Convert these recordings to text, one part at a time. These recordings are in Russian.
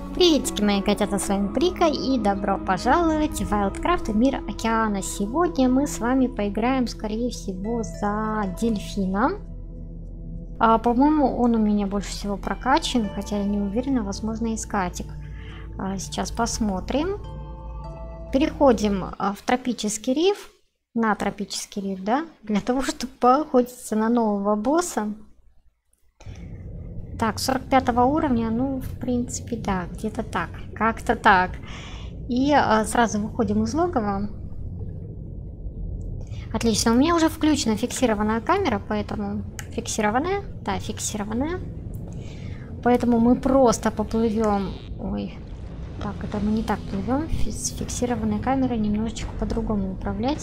Приветики, мои котята, с вами Прика, и добро пожаловать в Wildcraft Мир Океана. Сегодня мы с вами поиграем, скорее всего, за дельфина. По-моему, он у меня больше всего прокачан, хотя я не уверена, возможно, и скатик. Сейчас посмотрим. Переходим в тропический риф, на тропический риф, да, для того, чтобы поохотиться на нового босса. Так, 45 уровня, ну, в принципе, да, где-то так, как-то так. И сразу выходим из логова. Отлично, у меня уже включена фиксированная камера, поэтому... Фиксированная? Да, фиксированная. Поэтому мы просто поплывем... Ой, так, это мы не так плывем. С фиксированной камерой немножечко по-другому управлять.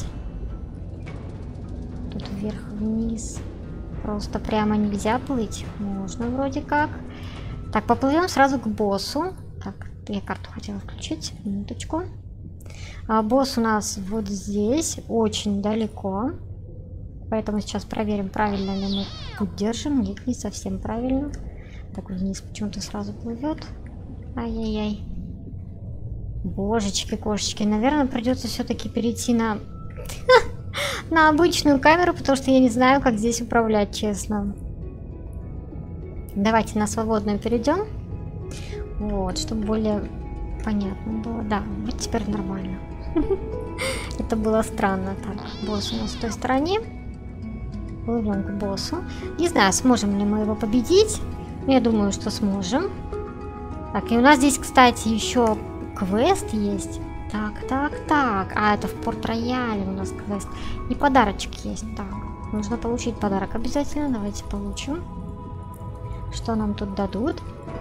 Тут вверх-вниз... Просто прямо нельзя плыть. Можно вроде как. Так, поплывем сразу к боссу. Так, я карту хотела включить. Минуточку. Босс у нас вот здесь. Очень далеко. Поэтому сейчас проверим, правильно ли мы путь держим. Нет, не совсем правильно. Так, вниз почему-то сразу плывет. Ай-яй-яй. Божечки, кошечки. Наверное, придется все-таки перейти на... на обычную камеру, потому что я не знаю, как здесь управлять, честно. Давайте на свободную перейдем. Вот, чтобы более понятно было. Да, вот теперь нормально. Это было странно. Так, босс у нас в той стороне. Плывем к боссу. Не знаю, сможем ли мы его победить. Но я думаю, что сможем. Так, и у нас здесь, кстати, еще квест есть. Так. А, это в Порт-Рояле у нас квест. И подарочек есть. Так, нужно получить подарок обязательно. Давайте получим. Что нам тут дадут?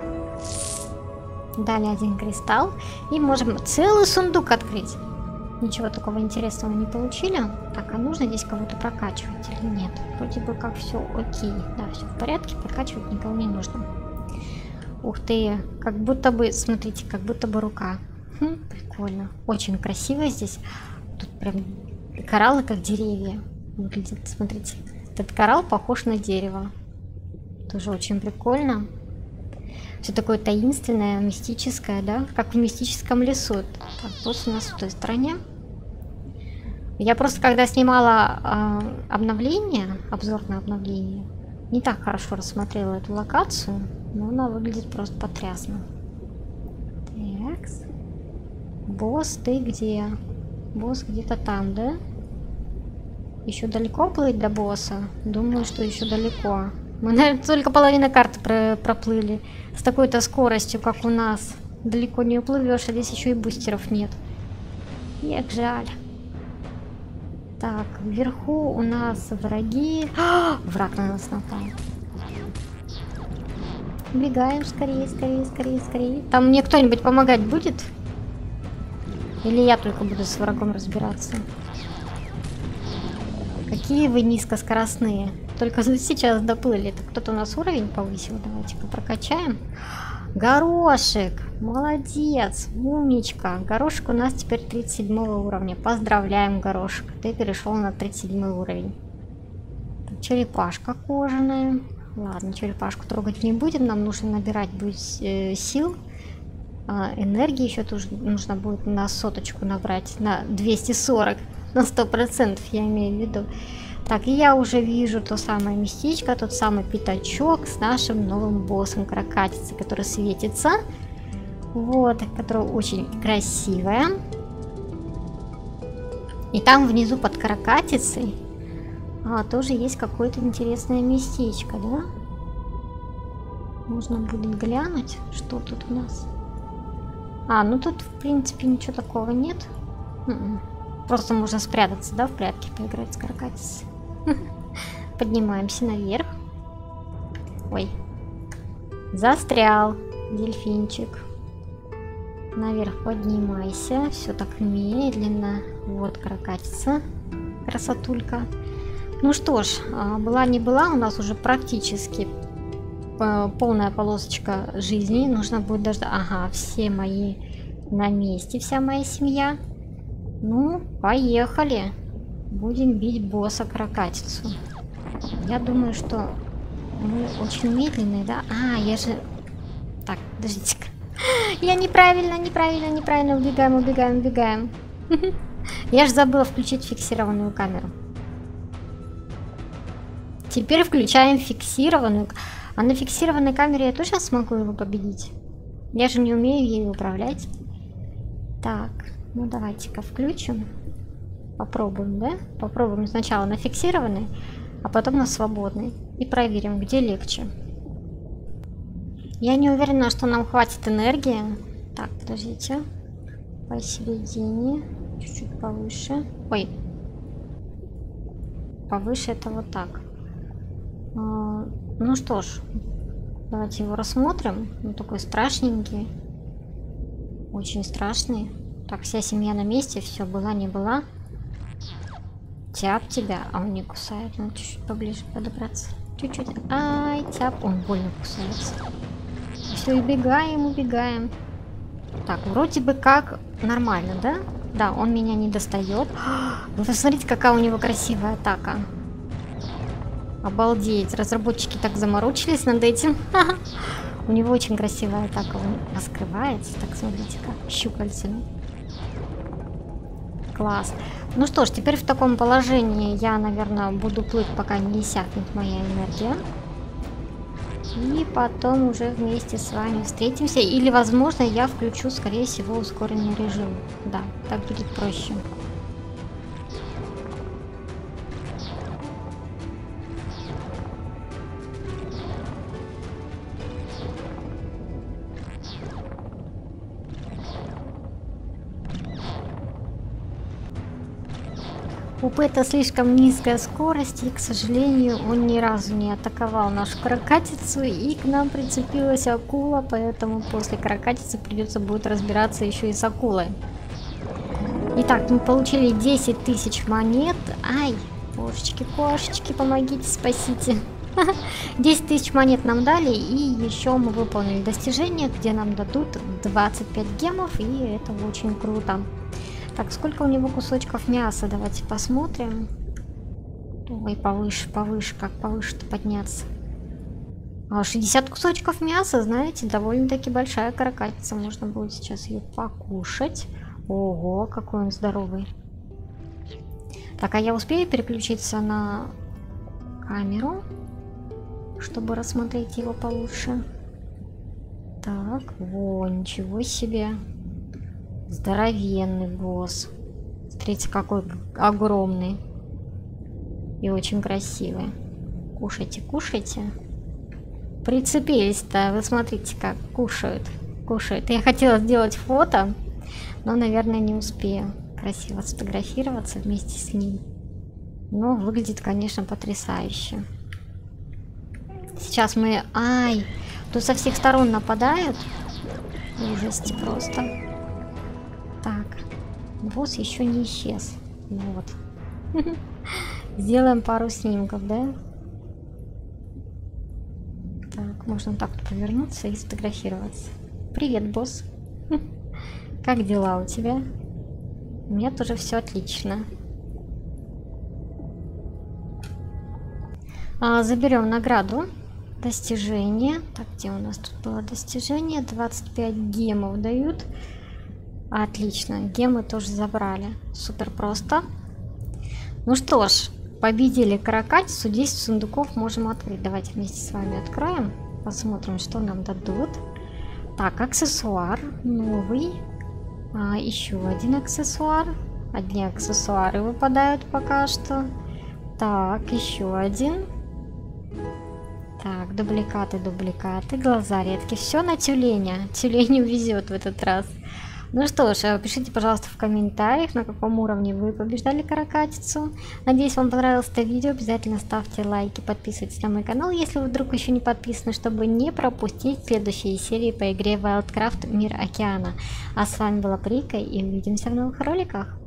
Дали один кристалл. И можем целый сундук открыть. Ничего такого интересного не получили. Так, а нужно здесь кого-то прокачивать или нет? Вроде бы как все окей. Да, все в порядке. Прокачивать никого не нужно. Ух ты. Как будто бы, смотрите, как будто бы рука. Прикольно. Очень красиво здесь. Тут прям кораллы как деревья выглядят. Смотрите. Этот коралл похож на дерево. Тоже очень прикольно. Все такое таинственное, мистическое, да? Как в мистическом лесу. Так, босс у нас в той стороне. Я просто когда снимала обновление, обзор на обновление, не так хорошо рассмотрела эту локацию, но она выглядит просто потрясно. Такс. Босс, ты где? Босс где-то там, да? Еще далеко плыть до босса? Думаю, что еще далеко. Мы, наверное, только половину карты проплыли. С такой-то скоростью, как у нас. Далеко не уплывешь, а здесь еще и бустеров нет. Эх, жаль. Так, вверху у нас враги. Враг на нас напал. Убегаем скорее. Там мне кто-нибудь помогать будет? Или я только буду с врагом разбираться? Какие вы низкоскоростные. Только сейчас доплыли. Это кто-то у нас уровень повысил. Давайте-ка прокачаем. Горошек. Молодец. Умничка. Горошек у нас теперь 37 уровня. Поздравляем, Горошек. Ты перешел на 37 уровень. Так, черепашка кожаная. Ладно, черепашку трогать не будем. Нам нужно набирать будет сил. Энергии еще тоже нужно будет на соточку набрать, на 240, на 100%, я имею в виду. Так, и я уже вижу то самое местечко, тот самый пятачок с нашим новым боссом крокатицей, который светится. Вот, которая очень красивая. И там внизу под крокатицей тоже есть какое-то интересное местечко, да? Можно будет глянуть, что тут у нас. Ну тут, в принципе, ничего такого нет. Просто можно спрятаться, да, в прятки поиграть с крокатицей. Поднимаемся наверх. Ой. Застрял, дельфинчик. Наверх поднимайся. Все так медленно. Вот крокатица. Красотулька. Ну что ж, была не была, у нас уже практически полная полосочка жизни. Нужно будет дождаться. Ага, все мои на месте, вся моя семья. Ну, поехали. Будем бить босса крокатицу. Я думаю, что мы очень медленные, да? Я же... Так, подождите-ка. Я неправильно убегаем. Я же забыла включить фиксированную камеру. Теперь включаем фиксированную. А на фиксированной камере я точно смогу его победить? Я же не умею ею управлять. Так, ну давайте-ка включим. Попробуем, да? Попробуем сначала на фиксированной, а потом на свободной. И проверим, где легче. Я не уверена, что нам хватит энергии. Так, подождите. Посередине. Чуть-чуть повыше. Ой. Повыше это вот так. Ну что ж. Давайте его рассмотрим. Он такой страшненький. Очень страшный. Так, вся семья на месте. Все, была, не была. Тяп тебя. А он не кусает. Надо чуть-чуть поближе подобраться. Чуть-чуть. Ай, тяп. Он больно кусается. Все, убегаем. Так, вроде бы как нормально, да? Да, он меня не достает. Вы посмотрите, какая у него красивая атака. Обалдеть. Разработчики так заморочились над этим. У него очень красивая атака. Он раскрывается. Так, смотрите, как щупальцами. Класс. Ну что ж, теперь в таком положении я, наверное, буду плыть, пока не иссякнет моя энергия. И потом уже вместе с вами встретимся. Или, возможно, я включу, скорее всего, ускоренный режим. Да, так будет проще. У Пэта слишком низкая скорость, и, к сожалению, он ни разу не атаковал нашу каракатицу, и к нам прицепилась акула, поэтому после каракатицы придется будет разбираться еще и с акулой. Итак, мы получили 10 тысяч монет. Ай, божечки, кошечки, помогите, спасите. 10 тысяч монет нам дали, и еще мы выполнили достижение, где нам дадут 25 гемов, и это очень круто. Так, сколько у него кусочков мяса? Давайте посмотрим. Ой, повыше, как повыше-то подняться. 60 кусочков мяса, знаете, довольно-таки большая каракатица. Можно будет сейчас ее покушать. Ого, какой он здоровый. Так, а я успею переключиться на камеру, чтобы рассмотреть его получше? Так, во, ничего себе. Здоровенный босс. Смотрите, какой огромный. И очень красивый. Кушайте, кушайте. Прицепились-то. Вы смотрите, как кушают. Я хотела сделать фото, но, наверное, не успею красиво сфотографироваться вместе с ним. Но выглядит, конечно, потрясающе. Сейчас мы... Ай! Тут со всех сторон нападают. Ужасть просто. Так, босс еще не исчез. Вот. Сделаем пару снимков, да? Так, можно так вот повернуться и сфотографироваться. Привет, босс. Как дела у тебя? У меня тоже все отлично. Заберем награду. Достижение. Так, где у нас тут было достижение? 25 гемов дают. Отлично, гемы тоже забрали. Супер просто. Ну что ж, победили каракатицу. 10 сундуков можем открыть. Давайте вместе с вами откроем. Посмотрим, что нам дадут. Так, аксессуар новый. Еще один аксессуар. Одни аксессуары выпадают пока что. Так, еще один. Так, дубликаты. Глаза редкие. Все на тюленя. Тюленю везет в этот раз. Ну что ж, пишите, пожалуйста, в комментариях, на каком уровне вы побеждали каракатицу. Надеюсь, вам понравилось это видео. Обязательно ставьте лайки, подписывайтесь на мой канал, если вы вдруг еще не подписаны, чтобы не пропустить следующие серии по игре Wildcraft Мир Океана. А с вами была Прика, и увидимся в новых роликах.